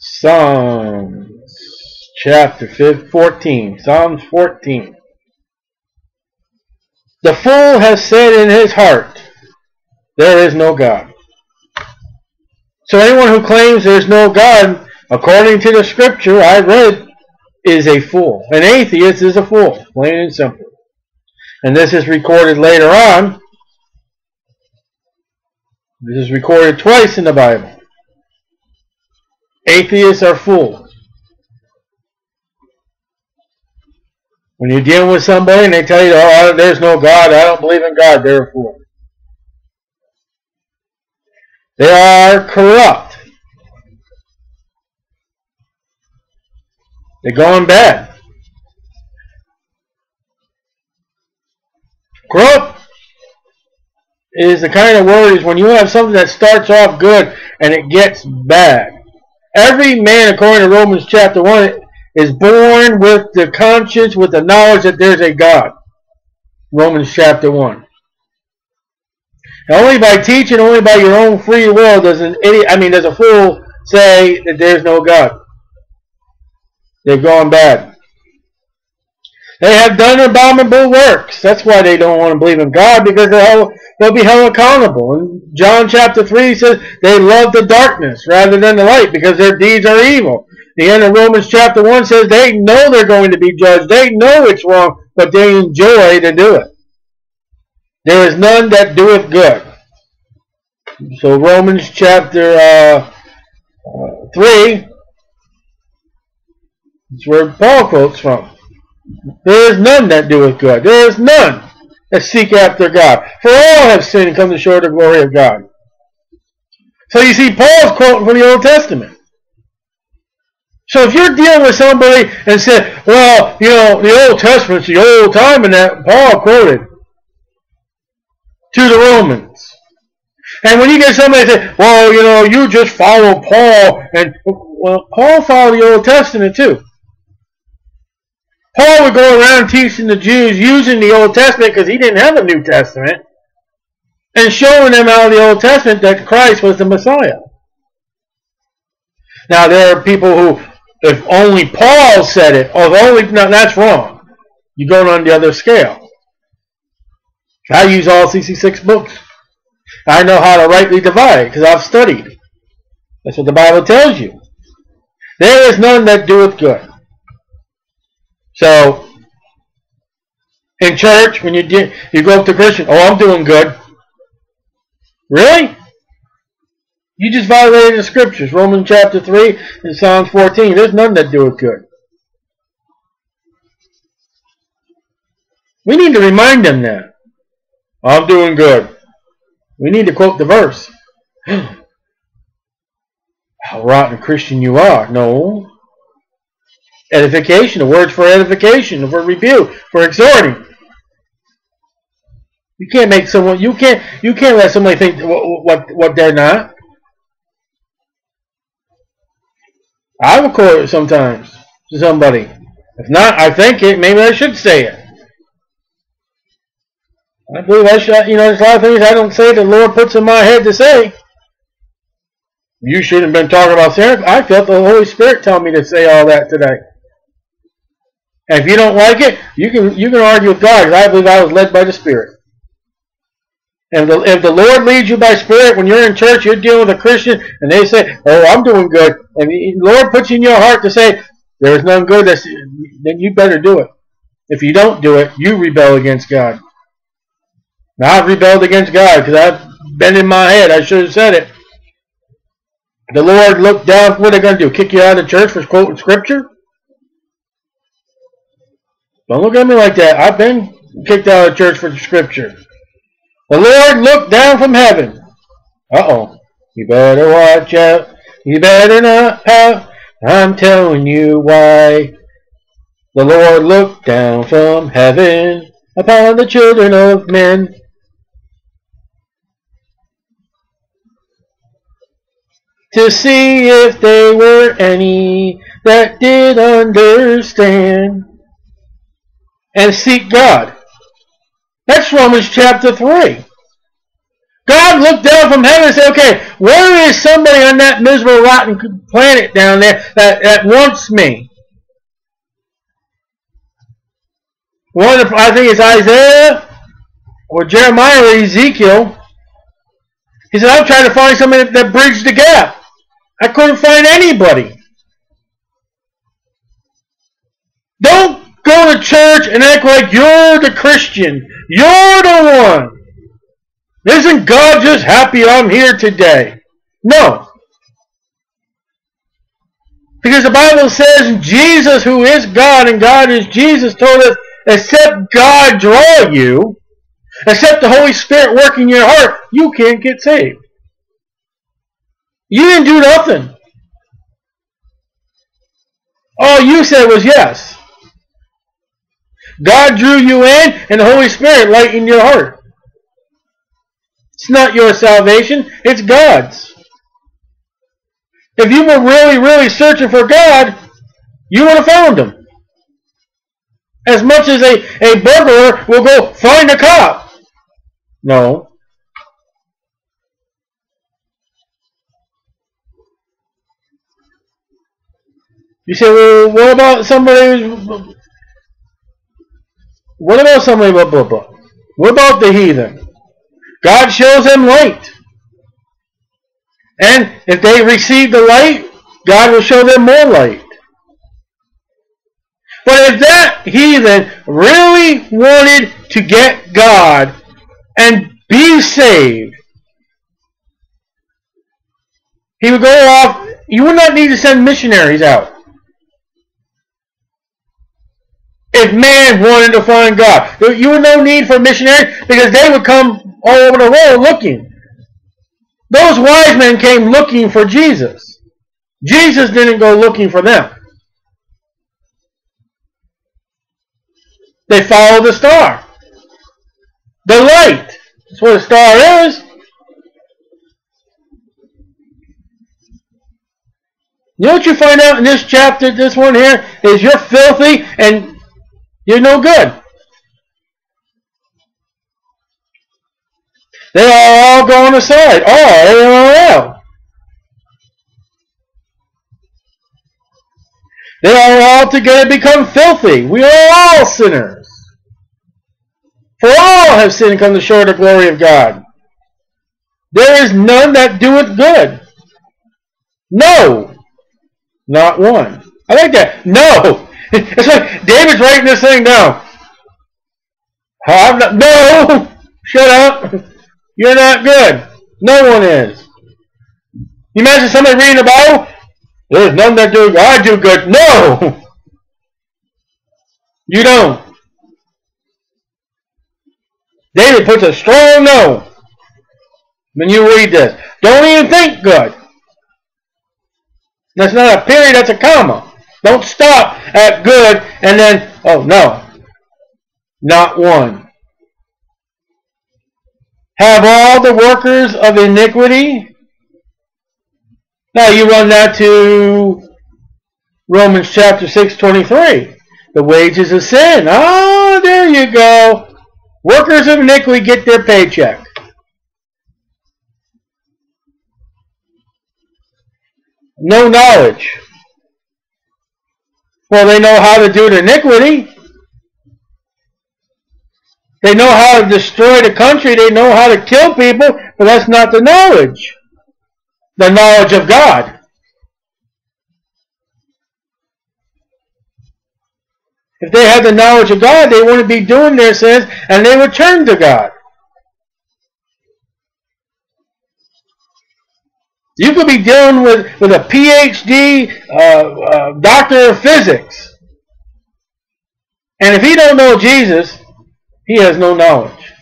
Psalms chapter 14. Psalms 14. The fool has said in his heart, there is no God. So anyone who claims there is no God, according to the scripture I read, is a fool. An atheist is a fool, plain and simple. And this is recorded later on. This is recorded twice in the Bible. Atheists are fools. When you're dealing with somebody and they tell you, oh, there's no God, I don't believe in God, they're a fool. They are corrupt. They're going bad. Corrupt is the kind of word is when you have something that starts off good and it gets bad. Every man, according to Romans chapter 1, is born with the conscience, with the knowledge that there's a God. Romans chapter 1. And only by teaching, only by your own free will does does a fool say that there's no God. They've gone bad. They have done abominable works. That's why they don't want to believe in God, because they'll be held accountable. And John chapter 3 says they love the darkness rather than the light because their deeds are evil. The end of Romans chapter 1 says they know they're going to be judged. They know it's wrong, but they enjoy to do it. There is none that doeth good. So Romans chapter 3, that's where Paul quotes from. There is none that doeth good. There is none that seek after God. For all have sinned and come short of the glory of God. So you see, Paul's quoting from the Old Testament. So if you're dealing with somebody and say, well, the Old Testament's the old time, and that Paul quoted to the Romans. And when you get somebody that say, well, you just follow Paul, and well, Paul followed the Old Testament too. Paul would go around teaching the Jews using the Old Testament because he didn't have a New Testament and showing them out of the Old Testament that Christ was the Messiah. Now there are people who, if only Paul said it, that's wrong. You're going on the other scale. I use all 66 books. I know how to rightly divide because I've studied. That's what the Bible tells you. There is none that doeth good. So, in church, when you go up to Christian, I'm doing good. Really? You just violated the scriptures. Romans chapter 3 and Psalms 14. There's none that doeth good. We need to remind them that. I'm doing good. We need to quote the verse. How rotten a Christian you are. No. Edification, the words for edification, for rebuke, for exhorting. You can't make someone. You can't let somebody think what they're not. I will quote it sometimes to somebody. If not, I think it. Maybe I should say it. I believe I should. There's a lot of things I don't say the Lord puts in my head to say. You shouldn't have been talking about sin. I felt the Holy Spirit tell me to say all that today. And if you don't like it, you can argue with God, because I believe I was led by the Spirit. And if the Lord leads you by Spirit, when you're in church, you're dealing with a Christian, and they say, I'm doing good, and the Lord puts in your heart to say, there is none good, then you better do it. If you don't do it, you rebel against God. Now, I've rebelled against God, because I've been in my head. I should have said it. The Lord looked down, what are they going to do? Kick you out of the church for quoting Scripture? Don't look at me like that. I've been kicked out of church for the Scripture. The Lord looked down from heaven. You better watch out. You better not pout. I'm telling you why. The Lord looked down from heaven upon the children of men. To see if there were any that did understand. And seek God. That's Romans chapter 3. God looked down from heaven and said, okay, where is somebody on that miserable, rotten planet down there that wants me? I think it's Isaiah or Jeremiah or Ezekiel. He said, I'm trying to find somebody that bridged the gap. I couldn't find anybody. Don't go to church and act like you're the Christian. You're the one. Isn't God just happy I'm here today? No. Because the Bible says Jesus, who is God and God is Jesus, told us, except God draw you, except the Holy Spirit work in your heart, you can't get saved. You didn't do nothing. All you said was yes. God drew you in, and the Holy Spirit lightened your heart. It's not your salvation, it's God's. If you were really, really searching for God, you would have found Him. As much as a burglar will go find a cop. No. You say, well, what about somebody who's... What about somebody... What about the heathen? God shows them light. And if they receive the light, God will show them more light. But if that heathen really wanted to get God and be saved, he would go off. You would not need to send missionaries out. If man wanted to find God, you would no need for missionaries because they would come all over the world looking. Those wise men came looking for Jesus. Jesus didn't go looking for them. They followed the star. The light. That's what a star is. You know what you find out in this chapter, this one here, is you're filthy and you're no good. They are all going aside. All. They are all together become filthy. We are all sinners. For all have sinned and come short of the glory of God. There is none that doeth good. No. Not one. I like that. No. It's like David's writing this thing down. No. Shut up. You're not good. No one is. You imagine somebody reading the Bible? There's none that do good. I do good. No. You don't. David puts a strong no when you read this. Don't even think good. That's not a period, that's a comma. Don't stop at good and then, oh no. Not one. Have all the workers of iniquity. Now you run that to Romans chapter 6:23. The wages of sin. Oh, there you go. Workers of iniquity get their paycheck. No knowledge. Well, they know how to do the iniquity. They know how to destroy the country. They know how to kill people, but that's not the knowledge. The knowledge of God. If they had the knowledge of God, they wouldn't be doing their sins, and they would turn to God. You could be dealing with a PhD, doctor of physics. And if he don't know Jesus, he has no knowledge.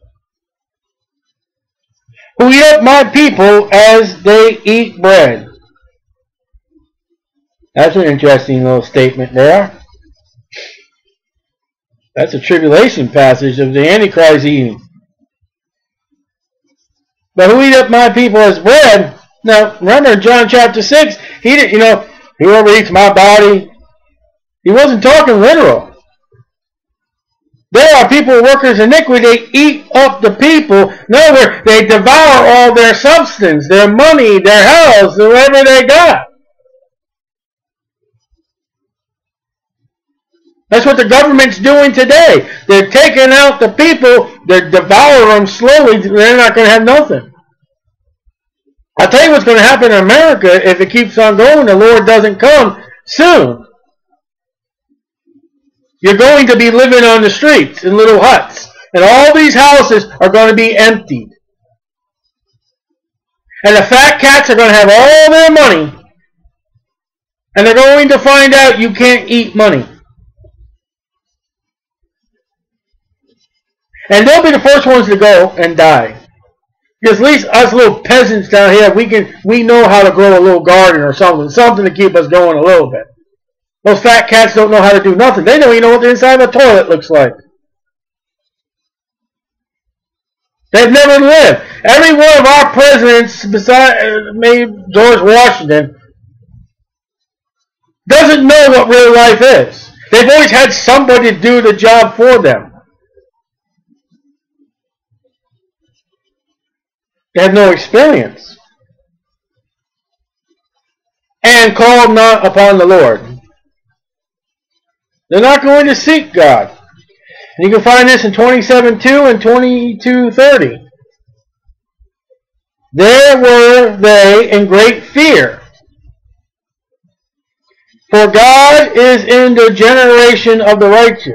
Who eat up my people as they eat bread. That's an interesting little statement there. That's a tribulation passage of the Antichrist eating. But who eat up my people as bread? Now, remember in John chapter 6, he didn't, whoever eats my body, he wasn't talking literal. There are people, workers of iniquity, they eat up the people. In other words, they devour all their substance, their money, their house, whatever they got. That's what the government's doing today. They're taking out the people, they're devouring them slowly, they're not going to have nothing. I'll tell you what's going to happen in America if it keeps on going, the Lord doesn't come soon. You're going to be living on the streets in little huts. And all these houses are going to be emptied. And the fat cats are going to have all their money. And they're going to find out you can't eat money. And they'll be the first ones to go and die. Because at least us little peasants down here, we know how to grow a little garden or something to keep us going a little bit. Those fat cats don't know how to do nothing. They don't even know what the inside of a toilet looks like. They've never lived. Every one of our presidents, besides maybe George Washington, doesn't know what real life is. They've always had somebody to do the job for them. They have no experience. And called not upon the Lord. They're not going to seek God. And you can find this in 27:2 and 22:30. There were they in great fear. For God is in the generation of the righteous.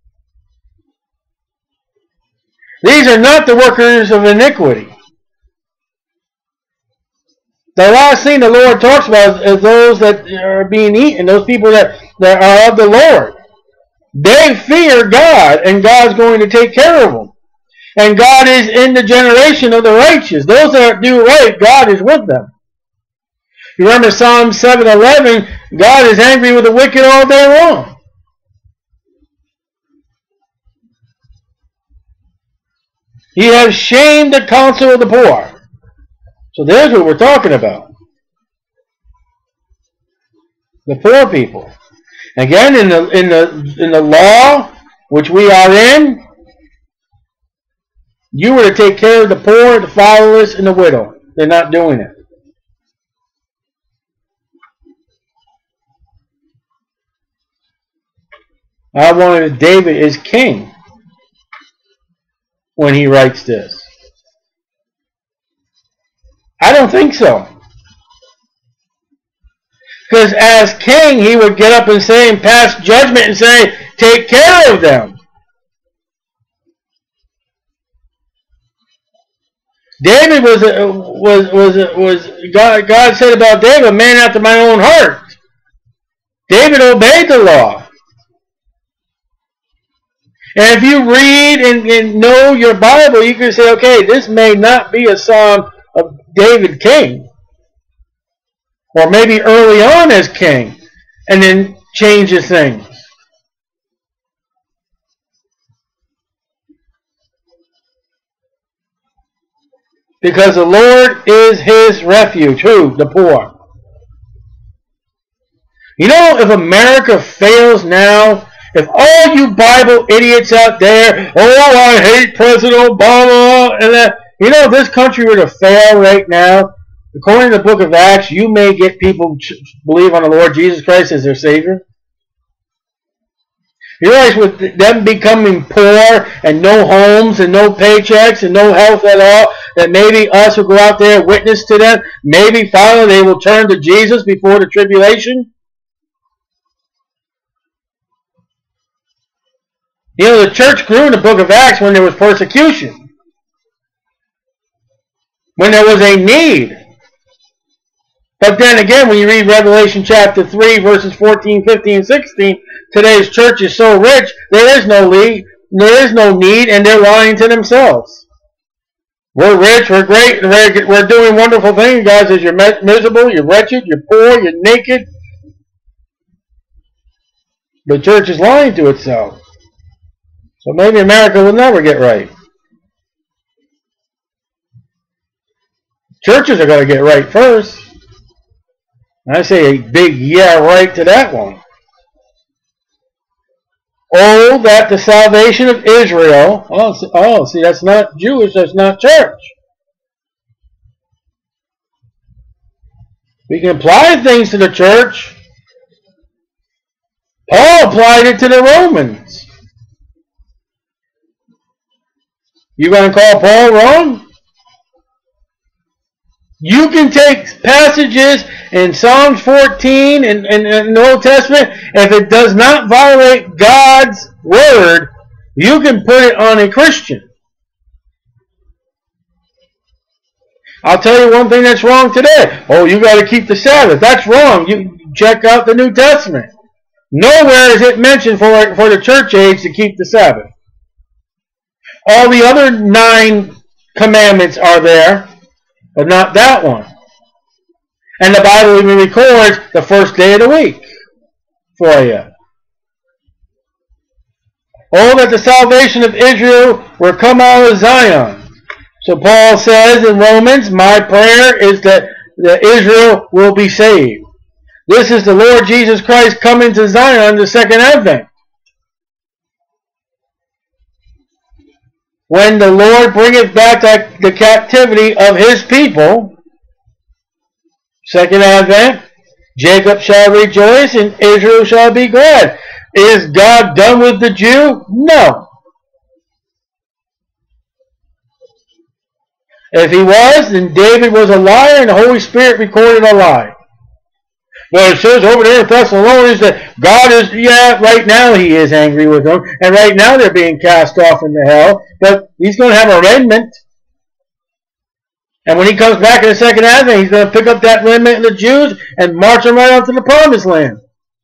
These are not the workers of iniquity. The last thing the Lord talks about is those that are being eaten, those people that are of the Lord. They fear God, and God's going to take care of them. And God is in the generation of the righteous. Those that do right, God is with them. You remember Psalm 7:11, God is angry with the wicked all day long. He has shamed the counsel of the poor. So there's what we're talking about. The poor people. Again, in the law which we are in, you were to take care of the poor, the fatherless, and the widow. They're not doing it. I wanted David is king when he writes this. I don't think so. Because as king, he would get up and say and pass judgment and say, take care of them. David was God said about David, a man after my own heart. David obeyed the law. And if you read and know your Bible, you can say, okay, this may not be a psalm of David king. Or maybe early on as king. And then changes things. Because the Lord is his refuge. Who? The poor. You know, if America fails now, if all you Bible idiots out there, oh, I hate President Obama, and that, you know, if this country were to fail right now, according to the book of Acts, you may get people believe on the Lord Jesus Christ as their Savior. You realize with them becoming poor and no homes and no paychecks and no health at all, that maybe us will go out there and witness to them. Maybe finally they will turn to Jesus before the tribulation. You know, the church grew in the book of Acts when there was persecution. When there was a need. But then again, when you read Revelation chapter 3, verses 14, 15, and 16, today's church is so rich, there is no need, and they're lying to themselves. We're rich, we're great, we're doing wonderful things. God says you're miserable, you're wretched, you're poor, you're naked. The church is lying to itself. So maybe America will never get right. Churches are going to get right first. And I say a big yeah right to that one. Oh, that the salvation of Israel. Oh, see, that's not Jewish, that's not church. We can apply things to the church. Paul applied it to the Romans. You going to call Paul wrong? You can take passages in Psalms 14 and in the Old Testament. If it does not violate God's word, you can put it on a Christian. I'll tell you one thing that's wrong today. Oh, you got to keep the Sabbath. That's wrong. You check out the New Testament. Nowhere is it mentioned for the church age to keep the Sabbath. All the other 9 commandments are there, but not that one. And the Bible even records the first day of the week for you. Oh, that the salvation of Israel will come out of Zion. So Paul says in Romans, my prayer is that Israel will be saved. This is the Lord Jesus Christ coming to Zion, the second advent. When the Lord bringeth back the captivity of his people, second advent, Jacob shall rejoice and Israel shall be glad. Is God done with the Jew? No. If he was, then David was a liar and the Holy Spirit recorded a lie. But it says over there in Thessalonians that God is, right now he is angry with them. And right now they're being cast off into hell. But he's going to have a remnant. And when he comes back in the second advent, he's going to pick up that remnant of the Jews and march them right out to the promised land.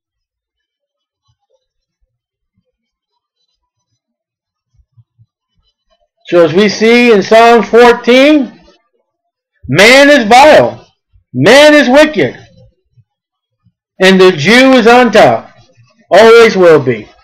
So as we see in Psalms 14, man is vile. Man is wicked. And the Jew is on top. Always will be.